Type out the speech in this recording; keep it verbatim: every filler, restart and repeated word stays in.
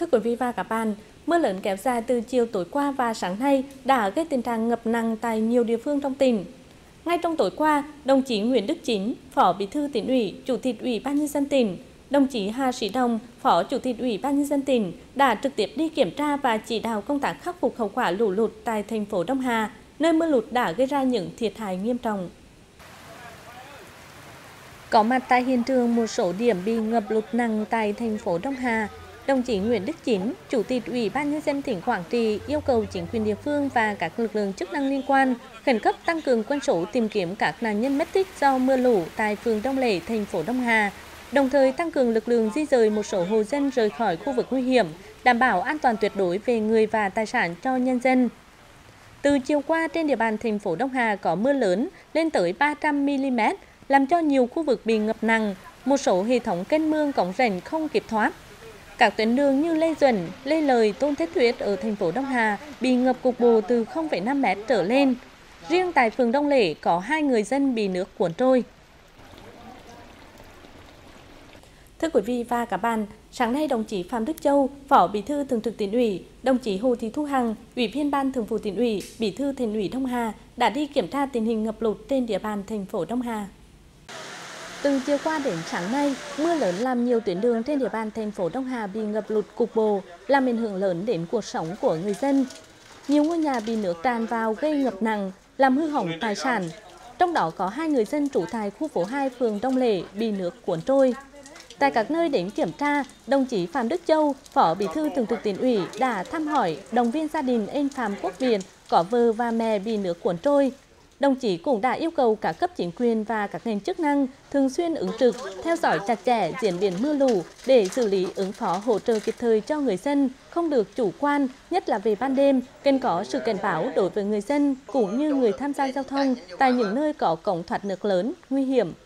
Thưa quý vị và các bạn, mưa lớn kéo dài từ chiều tối qua và sáng nay đã gây tình trạng ngập nặng tại nhiều địa phương trong tỉnh. Ngay trong tối qua, đồng chí Nguyễn Đức Chính, Phó Bí thư Tỉnh ủy, Chủ tịch Ủy ban nhân dân tỉnh, đồng chí Hà Sĩ Đồng, Phó Chủ tịch Ủy ban nhân dân tỉnh đã trực tiếp đi kiểm tra và chỉ đạo công tác khắc phục hậu quả lũ lụt tại thành phố Đông Hà, nơi mưa lụt đã gây ra những thiệt hại nghiêm trọng. Có mặt tại hiện trường một số điểm bị ngập lụt nặng tại thành phố Đông Hà, đồng chí Nguyễn Đức Chính, Chủ tịch Ủy ban nhân dân tỉnh Quảng Trị yêu cầu chính quyền địa phương và các lực lượng chức năng liên quan khẩn cấp tăng cường quân số tìm kiếm các nạn nhân mất tích do mưa lũ tại phường Đông Lễ, thành phố Đông Hà, đồng thời tăng cường lực lượng di dời một số hộ dân rời khỏi khu vực nguy hiểm, đảm bảo an toàn tuyệt đối về người và tài sản cho nhân dân. Từ chiều qua trên địa bàn thành phố Đông Hà có mưa lớn lên tới ba trăm mi-li-mét, làm cho nhiều khu vực bị ngập nặng, một số hệ thống kênh mương cống rãnh không kịp thoát. Các tuyến đường như Lê Duẩn, Lê Lợi, Tôn Thất Thuyết ở thành phố Đông Hà bị ngập cục bộ từ không phẩy năm mét trở lên. Riêng tại phường Đông Lễ có hai người dân bị nước cuốn trôi. Thưa quý vị và các bạn, sáng nay đồng chí Phạm Đức Châu, Phó Bí thư Thường trực Tỉnh ủy, đồng chí Hồ Thị Thu Hằng, Ủy viên Ban Thường vụ Tỉnh ủy, Bí thư Thành ủy Đông Hà đã đi kiểm tra tình hình ngập lụt trên địa bàn thành phố Đông Hà. Từ chiều qua đến sáng nay, mưa lớn làm nhiều tuyến đường trên địa bàn thành phố Đông Hà bị ngập lụt cục bộ, làm ảnh hưởng lớn đến cuộc sống của người dân. Nhiều ngôi nhà bị nước tràn vào gây ngập nặng, làm hư hỏng tài sản. Trong đó có hai người dân trú tại khu phố hai phường Đông Lễ bị nước cuốn trôi. Tại các nơi đến kiểm tra, đồng chí Phạm Đức Châu, Phó Bí thư Thường trực Tỉnh ủy đã thăm hỏi, động viên gia đình anh Phạm Quốc Việt có vợ và mẹ bị nước cuốn trôi. Đồng chí cũng đã yêu cầu các cấp chính quyền và các ngành chức năng thường xuyên ứng trực, theo dõi chặt chẽ diễn biến mưa lũ để xử lý ứng phó hỗ trợ kịp thời cho người dân, không được chủ quan, nhất là về ban đêm, cần có sự cảnh báo đối với người dân cũng như người tham gia giao thông tại những nơi có cống thoát nước lớn, nguy hiểm.